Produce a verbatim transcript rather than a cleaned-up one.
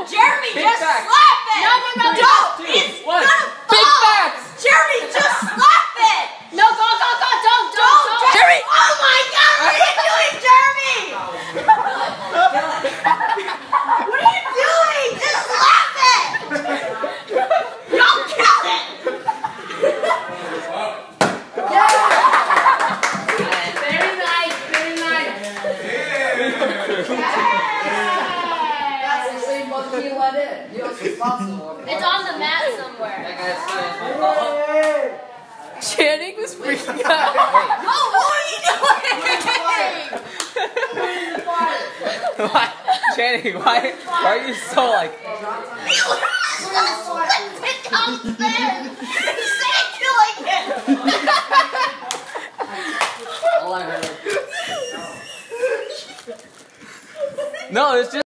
Jeremy, Big just facts. slap it! No, no, no, Don't! two, It's one. gonna fall! Big facts! Jeremy, just slap it! No, go, go, go, don't, don't, Don't! don't. Jeremy! Oh my god, what are you doing, Jeremy? What are you doing? Just slap it! Don't kill it! Very nice, very nice. That's the same monkey you let in. You're responsible. It's on the mat somewhere. Channing was freaking out. No, what are you doing? Why? Channing, why, why are you so like... It comes there! He said killing it! No, it's just...